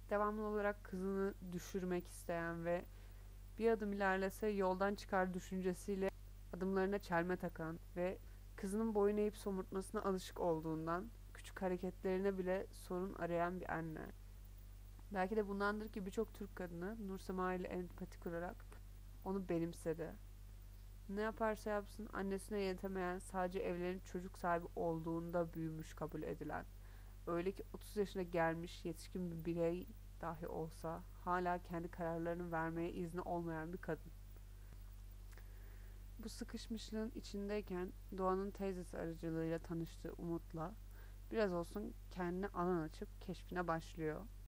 Devamlı olarak kızını düşürmek isteyen ve bir adım ilerlese yoldan çıkar düşüncesiyle adımlarına çelme takan ve kızının boyun eğip somurtmasına alışık olduğundan küçük hareketlerine bile sorun arayan bir anne. Belki de bundandır ki birçok Türk kadını Nursema ile empati kurarak onu benimsedi. Ne yaparsa yapsın annesine yetemeyen, sadece evlenip çocuk sahibi olduğunda büyümüş kabul edilen. Öyle ki 30 yaşına gelmiş yetişkin bir birey dahi olsa hala kendi kararlarını vermeye izni olmayan bir kadın. Bu sıkışmışlığın içindeyken Doğan'ın teyzesi aracılığıyla tanıştığı Umut'la biraz olsun kendine alan açıp keşfine başlıyor.